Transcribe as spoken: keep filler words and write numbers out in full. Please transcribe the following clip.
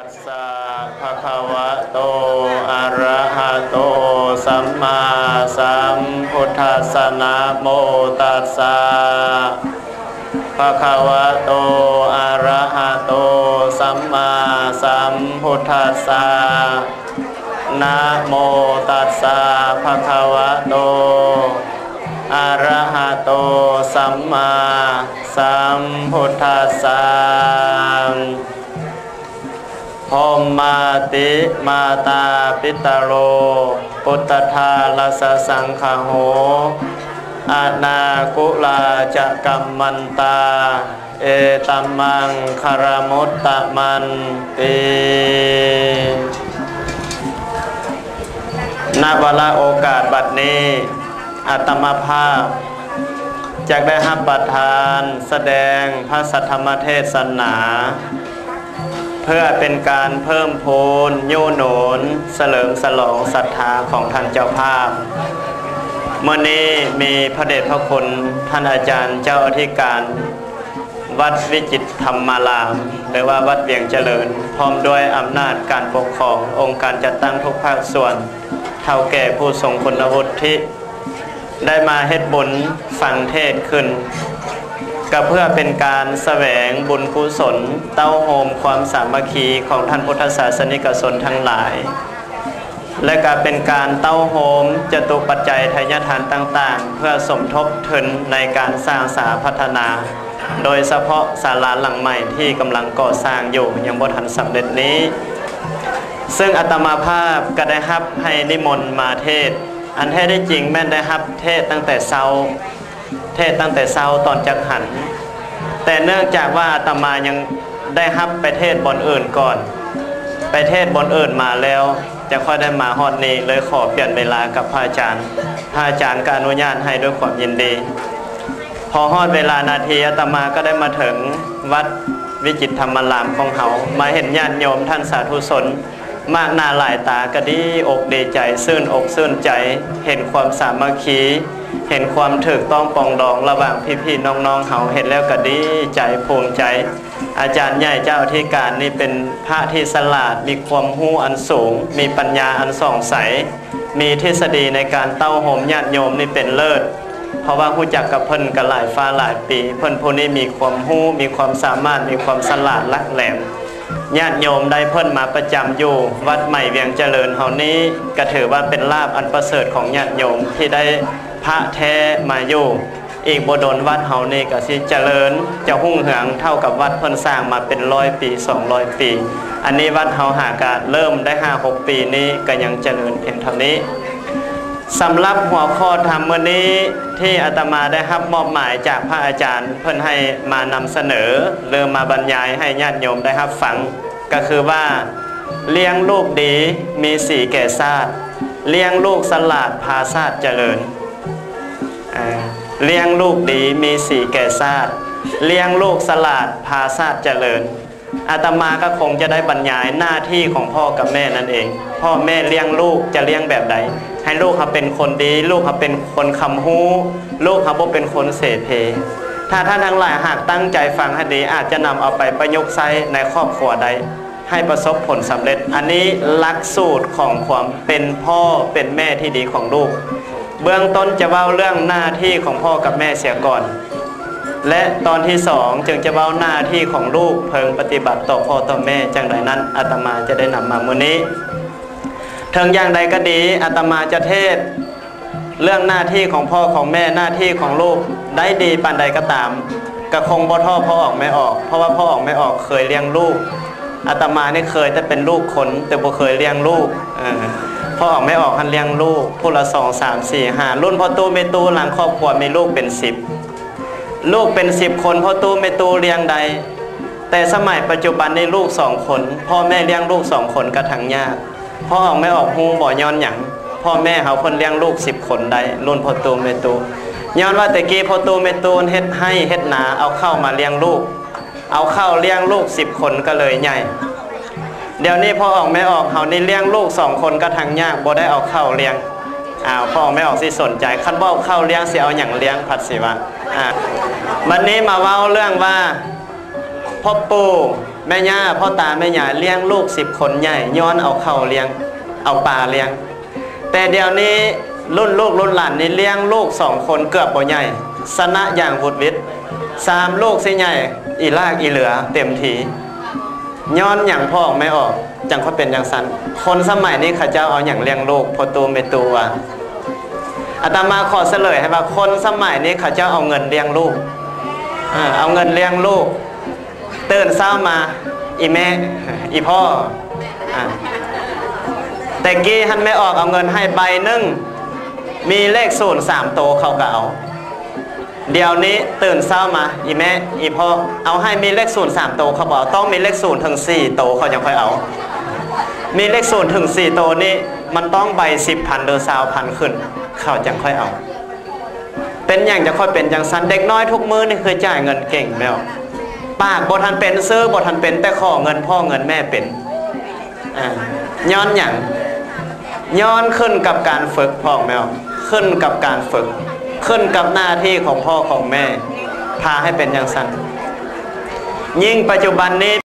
สสะภะคะวะโตอะระหะโตสัมมาสัมพุทธัสสะนะโมตัสสะภะคะวะโตอะระหะโตสัมมาสัมพุทธัสสะนะโมตัสสะภะคะวะโตอะระหะโตสัมมาสัมพุทธัสสะพมมาติมาตาปิตโรปุตตทาลสสังขโหอนาคุลาจะกัมมันตาเอตัมมังคารมุตตะมันติณเวลาโอกาสบัดนี้อาตมาภาพจะได้รับประทานแสดงพระสัทธรรมเทศนาเพื่อเป็นการเพิ่มพูนยู่หนุนเสริมสลองศรัทธาของท่านเจ้าภาพเมื่อนี้มีพระเดชพระคุณท่านอาจารย์เจ้าอธิการวัดวิจิตรธรรมารามหรือว่าวัดเวียงเจริญพร้อมด้วยอำนาจการปกครององค์การจัดตั้งทุกภาคส่วนเท่าแก่ผู้ทรงคุณวุฒิได้มาเฮ็ดบุญฟังเทศขึ้นก็เพื่อเป็นการแสวงบุญกุศลเต้าโฮมความสามัคคีของท่านพุทธศาสนิกชนทั้งหลายและก็เป็นการเต้าโฮมจตุปัจจัยทายทานต่างๆเพื่อสมทบทุนในการสร้างสาพัฒนาโดยเฉพาะศาลาหลังใหม่ที่กำลังก่อสร้างอยู่ยังบ่ทันสำเร็จนี้ซึ่งอาตมาภาพก็ได้รับให้นิมนต์มาเทศอันแท้ได้จริงแม่นได้รับเทศตั้งแต่เช้าเทศตั้งแต่เช้าตอนจักหันแต่เนื่องจากว่าอาตมายังได้รับไปเทศบนอื่นก่อนไปเทศบนอื่นมาแล้วจะค่อยได้มาฮอดนี้เลยขอเปลี่ยนเวลากับพระอาจารย์พระอาจารย์ก็อนุญาตให้ด้วยความยินดีพอฮอดเวลานาทีอาตมาก็ได้มาถึงวัดวิจิตรธรรมารามของเขามาเห็นญาติโยมท่านสาธุชนมากหน้าหลายตาก็ดีอกดีใจซื่นอกซื่นใจเห็นความสามัคคีเห็นความถูกต้องปองดองระหว่างพี่ๆน้องๆเขาเห็นแล้วก็ดีใจภูมิใจอาจารย์ใหญ่เจ้าอธิการนี่เป็นพระที่ฉลาดมีความรู้อันสูงมีปัญญาอันส่องใสมีทฤษฎีในการเต้าโหมญาติโยมนี่เป็นเลิศเพราะว่ารู้จักกับเพิ่นกันหลายฟ้าหลายปีเพิ่นผู้นี้มีความรู้มีความสามารถมีความฉลาดลักแหลมญาติโยมได้เพิ่นมาประจำอยู่วัดใหม่เวียงเจริญเฮานี้ก็ถือว่าเป็นลาภอันประเสริฐของญาติโยมที่ได้พระแท้มาอยู่อีกบ่ดนวัดเฮานี่ก็สิเจริญจะหุ่งเหืองเท่ากับวัดเพิ่นสร้างมาเป็นร้อยปีสองร้อยปีอันนี้วัดเฮาหากาเริ่มได้ ห้าหก ปีนี้ก็ยังเจริญเพียงเท่านี้สำหรับหัวข้อธรรมมื้อนี้ที่อาตมาได้รับมอบหมายจากพระอาจารย์เพิ่นให้มานำเสนอหรือมาบรรยายให้ญาติโยมได้รับฟังก็คือว่าเลี้ยงลูกดีมีสีแก่ชาติเลี้ยงลูกฉลาดพาชาติเจริญเลี้ยงลูกดีมีสีแก่ชาติเลี้ยงลูกฉลาดพาชาติเจริญอาตมาก็คงจะได้บรรยายหน้าที่ของพ่อกับแม่นั่นเองพ่อแม่เลี้ยงลูกจะเลี้ยงแบบใดให้ลูกเขาเป็นคนดีลูกเขาเป็นคนคำฮู้ลูกเขาบ่เป็นคนเสเพถ้าท่านทั้งหลายหากตั้งใจฟังให้ดีอาจจะนำเอาไปประยุกต์ใช้ในครอบครัวใดให้ประสบผลสำเร็จอันนี้หลักสูตรของความเป็นพ่อเป็นแม่ที่ดีของลูกเบื้องต้นจะเว้าเรื่องหน้าที่ของพ่อกับแม่เสียก่อนและตอนที่สองจึงจะเว้าหน้าที่ของลูกเพิ่งปฏิบัติต่อพ่อต่อแม่จังไรนั้นอาตมาจะได้นำมามื้อนี้ถึงอย่างใดก็ดีอาตมาจะเทศเรื่องหน้าที่ของพ่อของแม่หน้าที่ของลูกได้ดีปานใดก็ตามก็คงบ่ท้อพ่อออกไม่ออกเพราะว่าพ่อออกไม่ออกเคยเลี้ยงลูกอาตมานี่เคยแต่เป็นลูกคนแต่บ่เคยเลี้ยงลูกเออพ่อออกไม่ออกหันเลี้ยงลูกผู้ละสองสามสี่ห้ารุ่นพ่อตู้แม่ตู้หลังครอบครัวมีลูกเป็นสิบลูกเป็นสิบคนพ่อตู้แม่ตู้เลี้ยงใดแต่สมัยปัจจุบันนี้ลูกสองคนพ่อแม่เลี้ยงลูกสองคนก็ทั้งยากพ่อออกไม่ออกฮู้บ่ย้อนหยังพ่อแม่เขาคนเลี้ยงลูกสิบคนได้รุ่นพ่อตู้แม่ตู้ย้อนว่าแต่กี้พ่อตู้แม่ตู้เฮ็ดให้เฮ็ดนาเอาเข้ามาเลี้ยงลูกเอาเข้าเลี้ยงลูกสิบคนก็เลยใหญ่เดี๋ยวนี้พ่อออกไม่ออกเขานี่เลี้ยงลูกสองคนก็ทั้งยากบ่ได้เอาเข้าเลี้ยงอ้าวพ่อไม่ออกสิสนใจคันบ่เอาเข้าเลี้ยงสิเอาหยังเลี้ยงผัดสิวะอ่าวันนี้มาเว้าเรื่องว่าพ่อปู่แม่ย่าพ่อตาแม่ย่าเลี้ยงลูกสิบคนใหญ่ย้อนเอาเข้าเลี้ยงเอาปลาเลี้ยงแต่เดี๋ยวนี้รุ่นลูกรุ่นหลานนี่เลี้ยงลูกสองคนเกือบบ่ใหญ่สนะอย่างวุดวิทย์สามลูกสิใหญ่อีลากอีเหลือเต็มทีย้อนอย่างพ่อไม่ออกจังเขาเป็นอย่างสั้นคนสมัยนี้เขาเจ้าเอาอย่างเลี้ยงลูกพอตูไม่ตัวอาตมาขอเฉลยให้ว่าคนสมัยนี้เขาเจ้าเอาเงินเลี้ยงลูกเอาเงินเลี้ยงลูกตื่นเช้ามาอีแม่อีพ่อแต่กี้ท่านไม่ออกเอาเงินให้ใบหนึ่งมีเลขศูนย์สามโตเขาก็เอาเดี๋ยวนี้ตื่นเช้ามาอีแม่อีพ่อเอาให้มีเลขศูนย์สามโตเขาบอกต้องมีเลขศูนย์ถึงสี่โตเขายังค่อยเอามีเลขศูนย์ถึงสี่โตนี่มันต้องใบสิบพันหรือสาวพันขึ้นเขาจังค่อยเอาเป็นอย่างจะค่อยเป็นอย่างสั้นเด็กน้อยทุกมื้อนี่เคยจ่ายเงินเก่งแล้วปากบทันเป็นซื้อบทันเป็นแต่ขอเงินพ่อเงินแม่เป็นย้อนอย่างย้อนขึ้นกับการฝึกพ่อแม่ขึ้นกับการฝึกขึ้นกับหน้าที่ของพ่อของแม่พาให้เป็นอย่างสั้นยิ่งปัจจุบันนี้